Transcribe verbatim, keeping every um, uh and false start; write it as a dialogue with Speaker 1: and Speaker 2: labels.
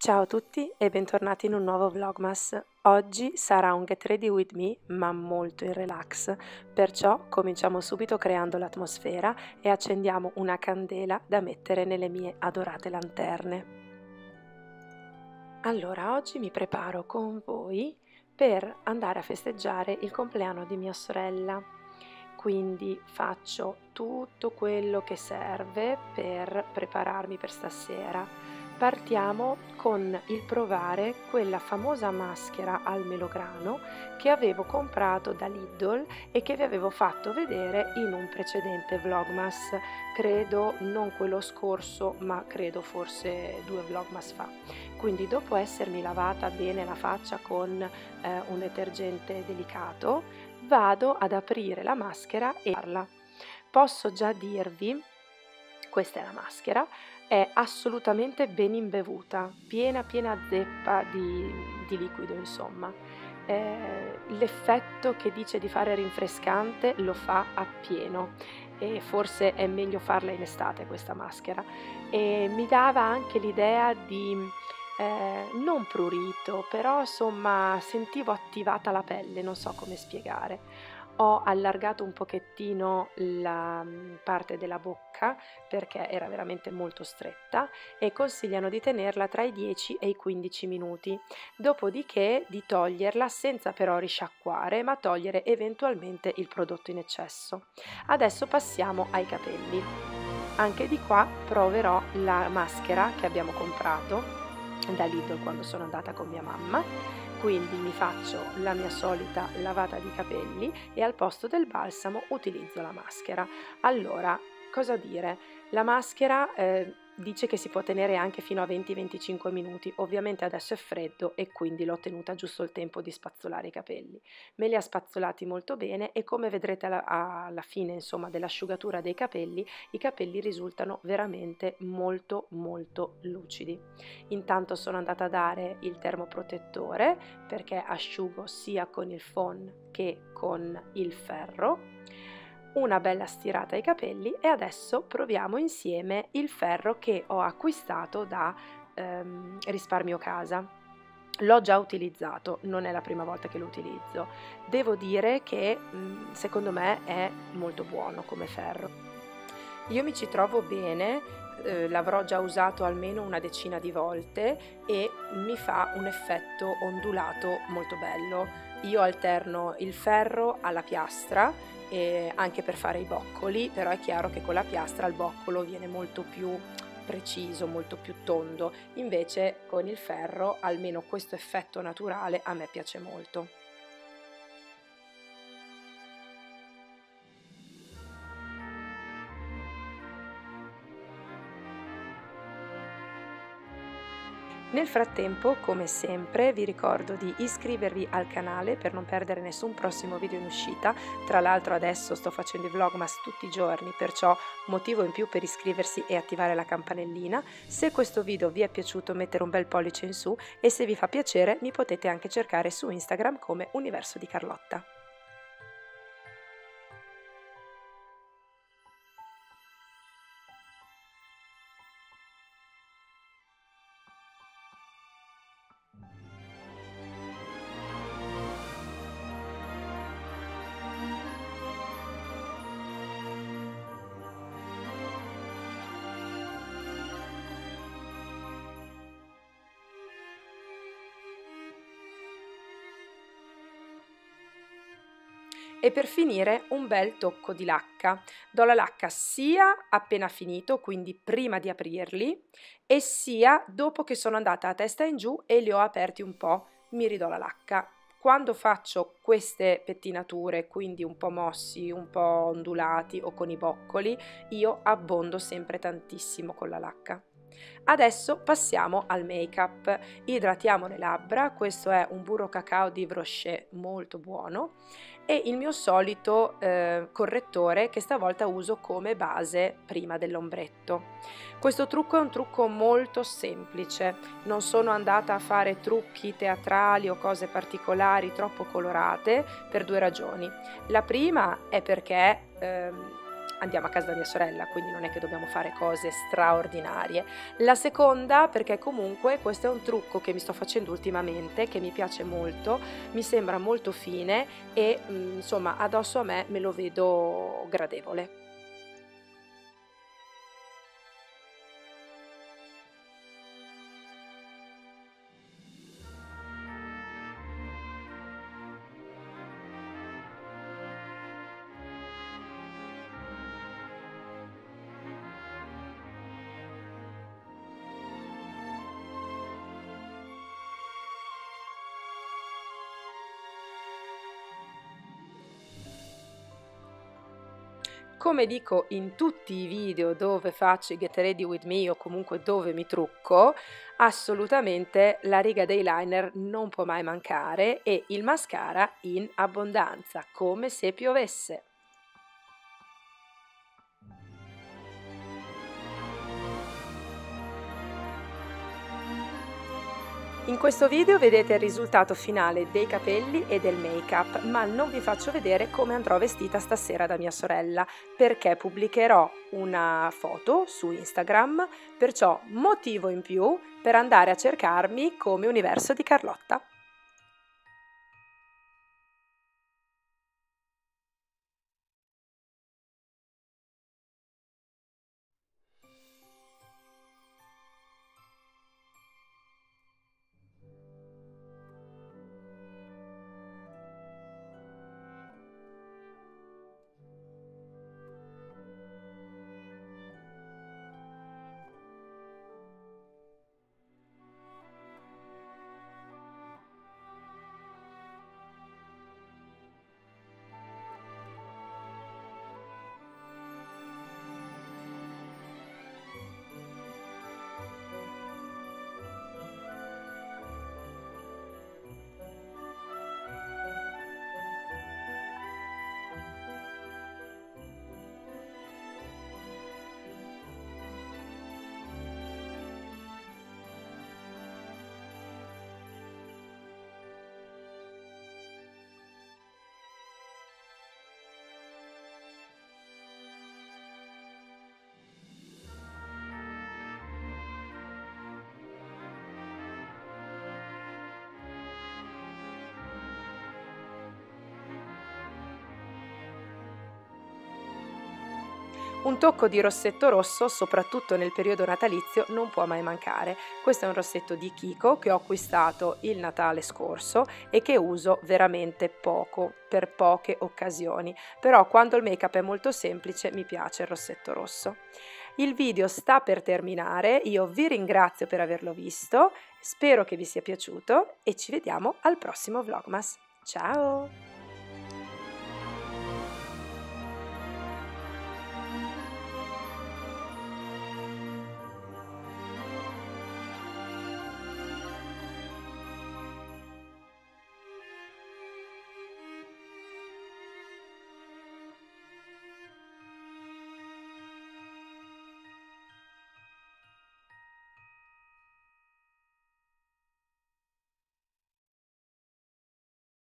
Speaker 1: Ciao a tutti e bentornati in un nuovo Vlogmas. Oggi sarà un Get Ready With Me, ma molto in relax, perciò cominciamo subito creando l'atmosfera e accendiamo una candela da mettere nelle mie adorate lanterne. Allora, oggi mi preparo con voi per andare a festeggiare il compleanno di mia sorella. Quindi faccio tutto quello che serve per prepararmi per stasera. Partiamo con il provare quella famosa maschera al melograno che avevo comprato da Lidl e che vi avevo fatto vedere in un precedente Vlogmas, credo non quello scorso, ma credo forse due Vlogmas fa. Quindi dopo essermi lavata bene la faccia con eh, un detergente delicato, vado ad aprire la maschera e farla. Posso già dirvi, questa è la maschera, è assolutamente ben imbevuta, piena piena zeppa di, di liquido, insomma. Eh, l'effetto che dice di fare rinfrescante lo fa appieno e forse è meglio farla in estate questa maschera. E mi dava anche l'idea di eh, non prurito, però insomma sentivo attivata la pelle, non so come spiegare. Ho allargato un pochettino la parte della bocca perché era veramente molto stretta e consigliano di tenerla tra i dieci e i quindici minuti, dopodiché di toglierla senza però risciacquare, ma togliere eventualmente il prodotto in eccesso. Adesso passiamo ai capelli. Anche di qua proverò la maschera che abbiamo comprato da Lidl quando sono andata con mia mamma. Quindi mi faccio la mia solita lavata di capelli e al posto del balsamo utilizzo la maschera. Allora, cosa dire? La maschera eh, dice che si può tenere anche fino a venti venticinque minuti, ovviamente adesso è freddo e quindi l'ho tenuta giusto il tempo di spazzolare i capelli. Me li ha spazzolati molto bene e come vedrete alla, alla fine, insomma, dell'asciugatura dei capelli, i capelli risultano veramente molto molto lucidi. Intanto sono andata a dare il termoprotettore perché asciugo sia con il phon che con il ferro, una bella stirata ai capelli e adesso proviamo insieme il ferro che ho acquistato da ehm, Risparmio Casa. L'ho già utilizzato, non è la prima volta che lo utilizzo. Devo dire che mh, secondo me è molto buono come ferro. Io mi ci trovo bene, eh, l'avrò già usato almeno una decina di volte e mi fa un effetto ondulato molto bello. Io alterno il ferro alla piastra, eh, anche per fare i boccoli, però è chiaro che con la piastra il boccolo viene molto più preciso, molto più tondo, invece con il ferro almeno questo effetto naturale a me piace molto. Nel frattempo, come sempre, vi ricordo di iscrivervi al canale per non perdere nessun prossimo video in uscita. Tra l'altro adesso sto facendo i vlogmas tutti i giorni, perciò motivo in più per iscriversi e attivare la campanellina. Se questo video vi è piaciuto, mettere un bel pollice in su e se vi fa piacere mi potete anche cercare su Instagram come Universo di Carlotta. E per finire un bel tocco di lacca. Do la lacca sia appena finito, quindi prima di aprirli, e sia dopo che sono andata a testa in giù e li ho aperti un po', mi ridò la lacca. Quando faccio queste pettinature, quindi un po' mossi, un po' ondulati o con i boccoli, io abbondo sempre tantissimo con la lacca. Adesso passiamo al make-up. Idratiamo le labbra, questo è un burro cacao di Brochet molto buono e il mio solito eh, correttore che stavolta uso come base prima dell'ombretto. Questo trucco è un trucco molto semplice, non sono andata a fare trucchi teatrali o cose particolari troppo colorate per due ragioni. La prima è perché ehm, andiamo a casa da mia sorella, quindi non è che dobbiamo fare cose straordinarie. La seconda perché comunque questo è un trucco che mi sto facendo ultimamente, che mi piace molto, mi sembra molto fine e mh, insomma addosso a me me lo vedo gradevole. Come dico in tutti i video dove faccio i Get Ready With Me o comunque dove mi trucco, assolutamente la riga d'eyeliner non può mai mancare e il mascara in abbondanza, come se piovesse. In questo video vedete il risultato finale dei capelli e del make-up, ma non vi faccio vedere come andrò vestita stasera da mia sorella, perché pubblicherò una foto su Instagram, perciò motivo in più per andare a cercarmi come Universo di Carlotta. Un tocco di rossetto rosso, soprattutto nel periodo natalizio, non può mai mancare. Questo è un rossetto di Kiko che ho acquistato il Natale scorso e che uso veramente poco, per poche occasioni. Però quando il make-up è molto semplice mi piace il rossetto rosso. Il video sta per terminare, io vi ringrazio per averlo visto, spero che vi sia piaciuto e ci vediamo al prossimo Vlogmas. Ciao!